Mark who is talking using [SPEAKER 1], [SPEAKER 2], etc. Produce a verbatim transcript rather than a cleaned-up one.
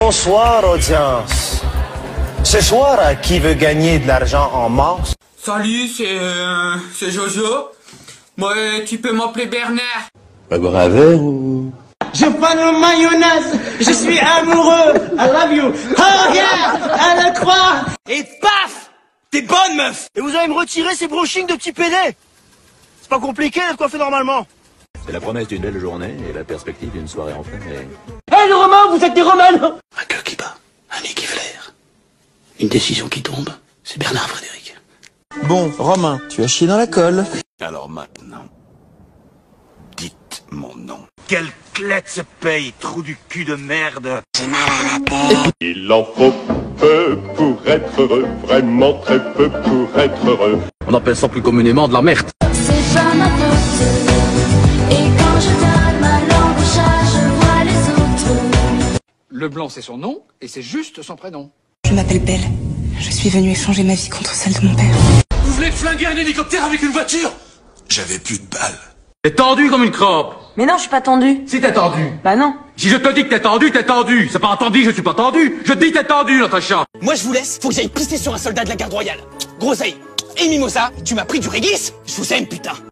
[SPEAKER 1] Bonsoir, audience. Ce soir, qui veut gagner de l'argent en masse?
[SPEAKER 2] Salut, c'est euh, c'est Jojo. Moi, tu peux m'appeler Bernard.
[SPEAKER 3] Pas boire un verre ou...
[SPEAKER 4] Je prends le mayonnaise, je suis amoureux, I love you. Oh regarde, elle le croit. Et paf, t'es bonne meuf. Et vous allez me retirer ces brushings de petits pédés. C'est pas compliqué d'être coiffé normalement.
[SPEAKER 3] C'est la promesse d'une belle journée et la perspective d'une soirée en fête.
[SPEAKER 4] Hé hey, les Romains, vous êtes des Romains.
[SPEAKER 5] Un cœur qui bat, un nez qui flaire, une décision qui tombe, c'est Bernard Frédéric.
[SPEAKER 6] Bon, Romain, tu as chié dans la colle.
[SPEAKER 5] Alors maintenant, dites mon nom.
[SPEAKER 4] Quelle clette se paye, trou du cul de merde.
[SPEAKER 7] Il en faut peu pour être heureux, vraiment très peu pour être heureux.
[SPEAKER 3] On appelle ça plus communément de la merde.
[SPEAKER 8] C'est pas ma faute. Et quand je donne ma langue au chat, je vois les autres.
[SPEAKER 9] Le blanc c'est son nom et c'est juste son prénom.
[SPEAKER 10] Je m'appelle Belle. Je suis venue échanger ma vie contre celle de mon père.
[SPEAKER 5] Vous voulez flinguer un hélicoptère avec une voiture? J'avais plus de balles.
[SPEAKER 9] T'es tendu comme une crotte.
[SPEAKER 10] Mais non, je suis pas tendue.
[SPEAKER 9] Si t'es tendu.
[SPEAKER 10] Bah non.
[SPEAKER 9] Si je te dis que t'es tendu, t'es tendu. C'est pas entendu, je suis pas tendu. Je te dis t'es tendu, Natacha.
[SPEAKER 4] Moi je vous laisse, faut que j'aille pisser sur un soldat de la garde royale. Groseille et Mimosa, tu m'as pris du réglisse. Je vous aime putain.